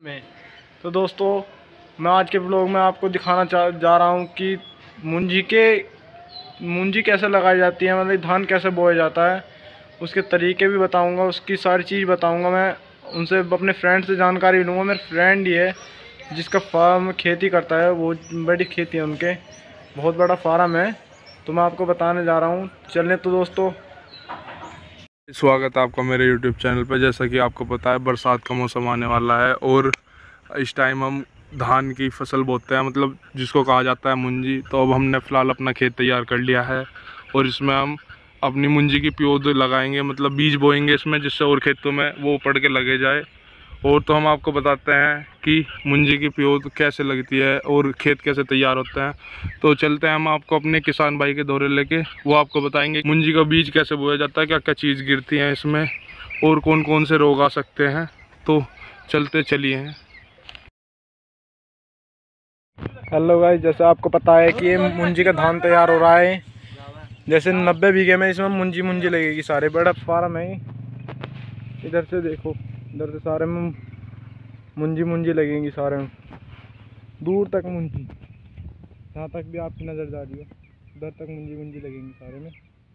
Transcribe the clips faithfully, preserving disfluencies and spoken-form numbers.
में तो दोस्तों मैं आज के ब्लॉग में आपको दिखाना चाह जा रहा हूँ कि मुंजी के मुंजी कैसे लगाई जाती है, मतलब धान कैसे बोया जाता है, उसके तरीके भी बताऊँगा, उसकी सारी चीज़ बताऊँगा। मैं उनसे अपने फ्रेंड से जानकारी लूँगा। मेरा फ्रेंड ही है जिसका फार्म खेती करता है, वो बड़ी खेती है उनके, बहुत बड़ा फार्म है, तो मैं आपको बताने जा रहा हूँ। चलें तो दोस्तों। स्वागत है आपका मेरे यूट्यूब चैनल पर। जैसा कि आपको पता है बरसात का मौसम आने वाला है और इस टाइम हम धान की फसल बोते हैं, मतलब जिसको कहा जाता है मुंजी। तो अब हमने फ़िलहाल अपना खेत तैयार कर लिया है और इसमें हम अपनी मुंजी की प्योद लगाएंगे, मतलब बीज बोएंगे इसमें, जिससे और खेतों में वो पड़ के लगे जाए। और तो हम आपको बताते हैं कि मुंजी की प्योद कैसे लगती है और खेत कैसे तैयार होता है। तो चलते हैं हम आपको अपने किसान भाई के दौरे लेके, वो आपको बताएंगे मुंजी का बीज कैसे बोया जाता है, क्या क्या चीज़ गिरती है इसमें और कौन कौन से रोग आ सकते हैं। तो चलते चलिए हैं। हेलो गाइस, जैसे आपको पता है कि ये मुंजी का धान तैयार हो रहा है। जैसे नब्बे बीघे में इसमें मुंजी मुंजी लगेगी। सारे बड़ा फार्म है। इधर से देखो, इधर से सारे में मुंजी मुंजी लगेंगी, सारे में दूर तक मुंजी, जहाँ तक भी आपकी नज़र जा रही है उधर तक मुंजी मुंजी लगेंगी सारे में।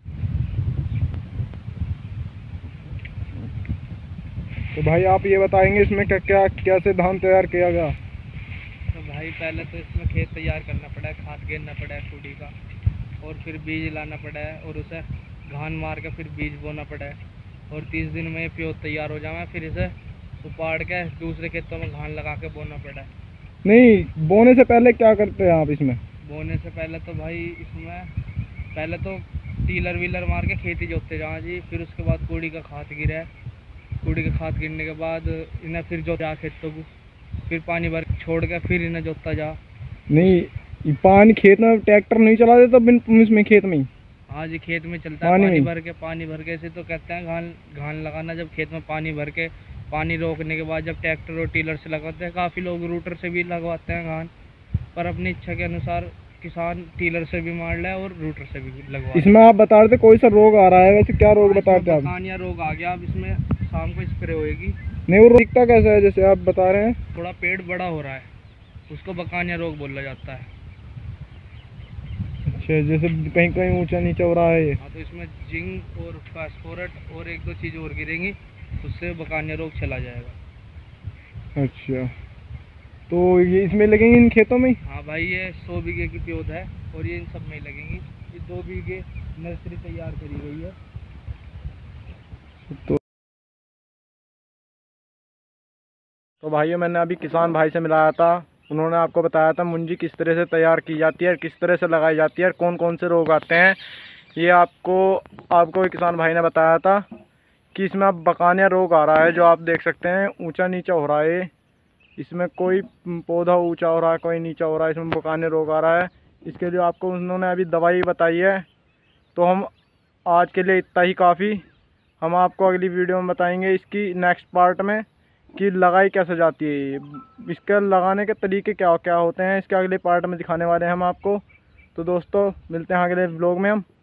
तो भाई आप ये बताएंगे इसमें क्या क्या कैसे धान तैयार किया गया। तो भाई पहले तो इसमें खेत तैयार करना पड़ा है, खाद गिरना पड़ा है कुड़ी का, और फिर बीज लाना पड़ा है और उसे घान मार के फिर बीज बोना पड़ा है। और तीस दिन में प्योद तैयार हो जाए, फिर इसे उपाड़ के दूसरे खेतों में घान लगा के बोना पड़ा है। नहीं, बोने से पहले क्या करते हैं आप इसमें? बोने से पहले तो भाई इसमें पहले तो टीलर व्हीलर मार के खेती जोतते जाओ जी। फिर उसके बाद कुड़ी का खाद गिरा है, कुड़ी का खाद गिरने के बाद इन्हें फिर जो जा खेतों को, फिर पानी भर छोड़ के फिर इन्हें जोतता जा। नहीं, पानी खेत में ट्रैक्टर नहीं चला देता बिन इसमें खेत में ही? हाँ जी, खेत में चलता है पानी, पानी भर के। पानी भर के से तो कहते हैं घान घान लगाना। जब खेत में पानी भर के पानी रोकने के बाद जब ट्रैक्टर और टीलर से लगाते हैं, काफ़ी लोग रूटर से भी लगवाते हैं घान, पर अपनी इच्छा के अनुसार किसान टीलर से भी मार ले और रूटर से भी लगवा। इसमें आप बता रहे थे कोई सा रोग आ रहा है, वैसे क्या रोग बता रहे थे आप? बकानिया रोग आ गया। अब इसमें शाम को स्प्रे होएगी। नहीं, वो दिखता कैसा है जैसे आप बता रहे हैं? थोड़ा पेड़ बड़ा हो रहा है, उसको बकानिया रोग बोला जाता है। अच्छा, जैसे कहीं कहीं ऊंचा नीचा हो रहा है ये? हाँ, तो इसमें जिंक और फास्फोरस और एक दो चीज़ और गिरेंगी, उससे बकानिया रोग चला जाएगा। अच्छा, तो ये इसमें लगेंगे इन खेतों में? हाँ भाई, ये सौ बीघे की प्योद है और ये इन सब में लगेंगी। ये दो बीघे नर्सरी तैयार करी गई है। तो तो भाइयों, मैंने अभी किसान भाई से मिलाया था, उन्होंने आपको बताया था मुंजी किस तरह से तैयार की जाती है, किस तरह से लगाई जाती है और कौन कौन से रोग आते हैं। ये आपको आपको किसान भाई ने बताया था कि इसमें अब बकानिया रोग आ रहा है, जो आप देख सकते हैं ऊंचा नीचा हो रहा है। इसमें कोई पौधा ऊंचा हो रहा है, कोई नीचा हो रहा है, इसमें बकानिया रोग आ रहा है। इसके लिए आपको उन्होंने अभी दवाई बताई है। तो हम आज के लिए इतना ही काफ़ी। हम आपको अगली वीडियो में बताएंगे इसकी नेक्स्ट पार्ट में कि लगाई कैसे जाती है, इसके लगाने के तरीके क्या क्या होते हैं, इसके अगले पार्ट में दिखाने वाले हैं हम आपको। तो दोस्तों, मिलते हैं अगले व्लॉग में हम।